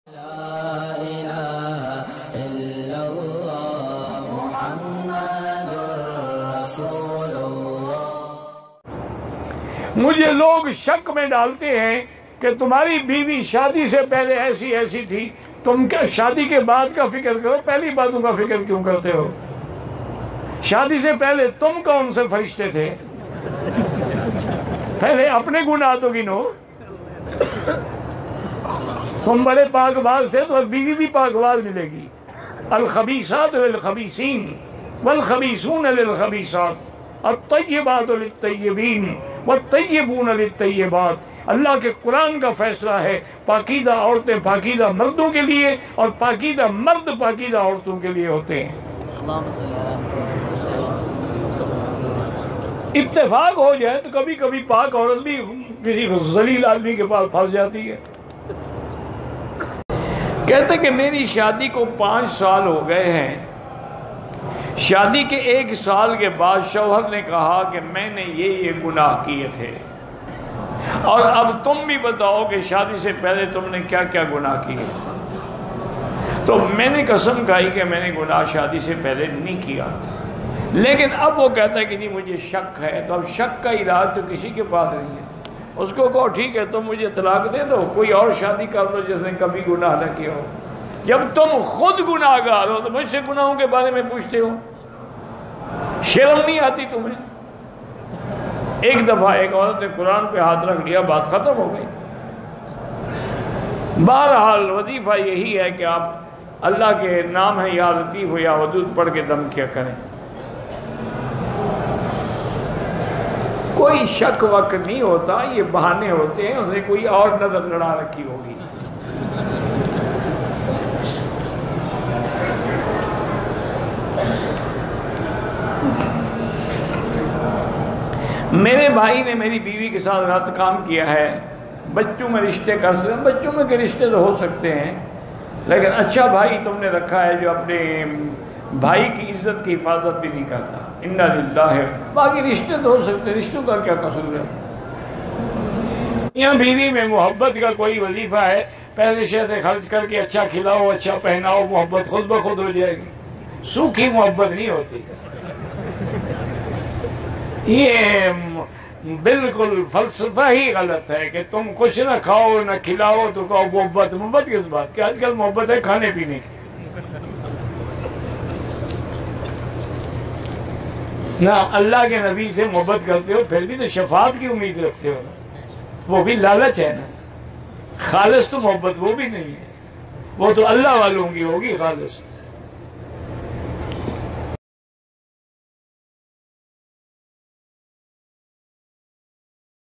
مجھے لوگ شک میں ڈالتے ہیں کہ تمہاری بیوی شادی سے پہلے ایسی ایسی تھی، تم کیا شادی کے بعد کا فکر کرو، پہلی باتوں کا فکر کیوں کرتے ہو؟ شادی سے پہلے تم کون سے فرشتے تھے؟ پہلے اپنے گناہ تو گنو۔ تم بڑے پاک باز تھے تو بیوی بھی پاک باز ملے گی۔ الخبیثات للخبیثین والخبیثون للخبیثات الطیبات للطیبین والطیبون للطیبات۔ اللہ کے قرآن کا فیصلہ ہے، پاکیزہ عورتیں پاکیزہ مردوں کے لیے اور پاکیزہ مرد پاکیزہ عورتوں کے لیے ہوتے ہیں۔ اتفاق ہو جائے تو کبھی کبھی پاک عورت بھی کسی ذلیل آدمی کے پاس پھنس جاتی ہے۔ کہتے کہ میری شادی کو 5 سال ہو گئے ہیں، شادی کے 1 سال کے بعد شوہر نے کہا کہ میں نے یہ گناہ کیے تھے، اور اب تم بھی بتاؤ کہ شادی سے پہلے تم نے کیا کیا گناہ کیے۔ تو میں نے قسم کھائی کہ میں نے گناہ شادی سے پہلے نہیں کیا، لیکن اب وہ کہتا ہے کہ نہیں مجھے شک ہے۔ تو اب شک کا علاج تو کسی کے پاس نہیں ہے۔ اس کو کہو ٹھیک ہے تم مجھے طلاق دے دو، کوئی اور شادی کر لو جس نے کبھی گناہ نہ کیا ہو۔ جب تم خود گناہ گار ہو تو مجھ سے گناہوں کے بارے میں پوچھتے ہو؟ شرم نہیں آتی تمہیں؟ ایک دفعہ ایک عورت نے قرآن پہ ہاتھ رکھ لیا، بات ختم ہو گئی۔ بہرحال وظیفہ یہی ہے کہ آپ اللہ کے نام ہے یا لطیف ہو یا ودود پڑھ کے دم کیا کریں۔ کوئی شک وک نہیں ہوتا، یہ بہانے ہوتے ہیں، اس نے کوئی اور نظر لڑا رکھی ہوگی۔ میرے بھائی نے میری بیوی کے ساتھ غلط کام کیا ہے، بچوں میں رشتے کر سکتے ہیں، بچوں میں کے رشتے تو ہو سکتے ہیں، لیکن اچھا بھائی تم نے رکھا ہے جو اپنے بھائی کی عزت کی حفاظت بھی نہیں کرتا۔ انا للہ، باقی رشتے تو ہو سکتے ہیں، رشتوں کا کیا قصور ہے؟ یہاں بیوی میں محبت کا کوئی وظیفہ ہے، پہلے سے خرچ کر کے اچھا کھلاؤ اچھا پہناؤ، محبت خود بخود ہو جائے گی۔ سوکھی محبت نہیں ہوتی۔ یہ بالکل فلسفہ ہی غلط ہے کہ تم کچھ نہ کھاؤ نہ کھلاؤ تو کہو محبت۔ محبت کس بات کی؟ آج کل محبت ہے کھانے پینے کی۔ نہ اللہ کے نبی سے محبت کرتے ہو پھر بھی تو شفاعت کی امید رکھتے ہو نا، وہ بھی لالچ ہے نا۔ خالص تو محبت وہ بھی نہیں ہے، وہ تو اللہ والوں کی ہوگی خالص۔